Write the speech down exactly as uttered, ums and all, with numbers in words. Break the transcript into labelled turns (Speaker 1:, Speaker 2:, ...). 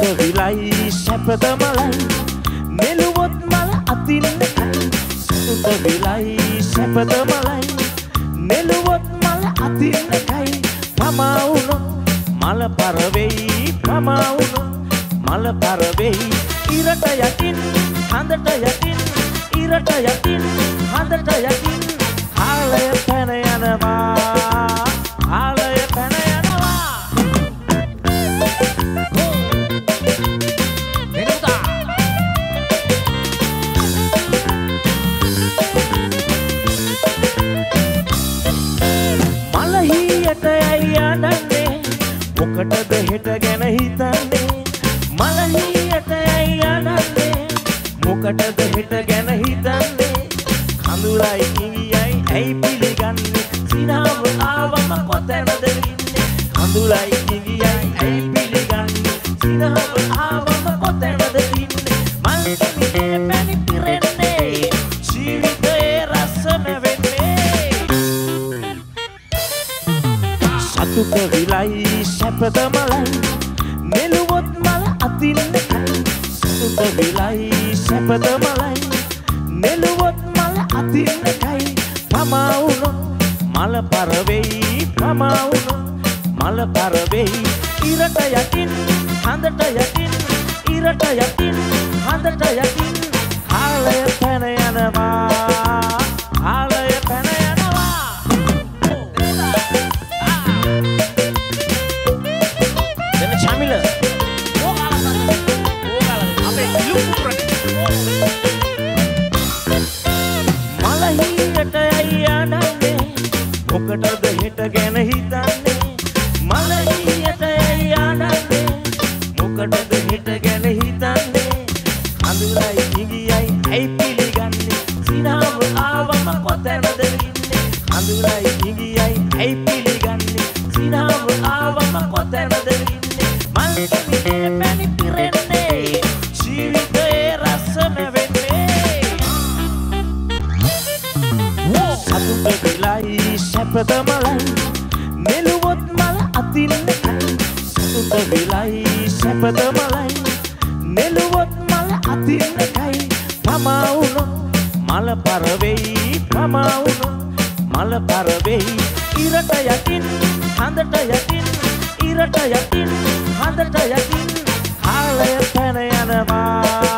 Speaker 1: විලයි සැපද මලයි නෙළුවොත් මල අතින් එකයි සතුට විලයි සැපද මලයි නෙළුවොත් මල අතින් එකයි පමා වුණොත් මල පරවෙයි පමා වුණොත් මල පරවෙයි ඉරට යටින් හඳට යටින් ඉරට යටින් හඳට යටින් කාලය පැන යනවා කාලය පැන යනවා මලහියට යයි යන්නේ මොකටද හෙට ගැන හිතන්නේ මලහියට යයි යන්නේ මොකටද හෙට ගැන හිතන්නේ කඳුලයි කිවියයි ඇයි පිළිගන්නේ සිනාව ආවම කොතැනද ඉන්නේ කඳුලයි කිවියයි ඇයි පිළිගන්නේ සිනාව ආවම කොතැනද ඉන්නේ මල් කෙනේ පැණි පිරෙන්නේ ජීවිතේ රස නැවෙන්නේ සතුට විලයි සැපද මලයි නෙළුවොත් මල අතින් එකයි සතුට විලයි සැපද මලයි නෙළුවොත් මල අතින් එකයි පමා වුණොත් මල පරවෙයි පමා වුණොත් මල පරවෙයි ඉරට යටින් හඳට යටින් ඉරට යටින් හඳට යටින් කාලය පැන යනවා කාලය පැන යනවා දෙන්න චමිල මලහියට යයි යන්නේ මොකටද හෙට ගැන හිතන්නේ මලහියට යයි යන්නේ මොකටද හෙට ගැන හිතන්නේ කඳුලයි නිගියයි ඇයි පිළිගන්නේ සිනාව ආවම කොතැනද ඉන්නේ කඳුලයි නිගියයි ඇයි පිළිගන්නේ සිනාව ආවම කොතැනද ඉන්නේ මල් කෙනේ පැණි පිරෙන්නේ ජීවිතේ රස නැවෙන්නේ සතුට විලයි සැපද මලයි නෙළුවොත් මල අතින් එකයි සතුට විලයි සැපද මලයි නෙළුවොත් මල අතින් එකයි පමා වුණොත් මල පරවෙයි පමා වුණොත් මල පරවෙයි ඉරට යටින් හඳට යටින් ඉරට යටින් හඳට යටින් කාලය පැන යනවා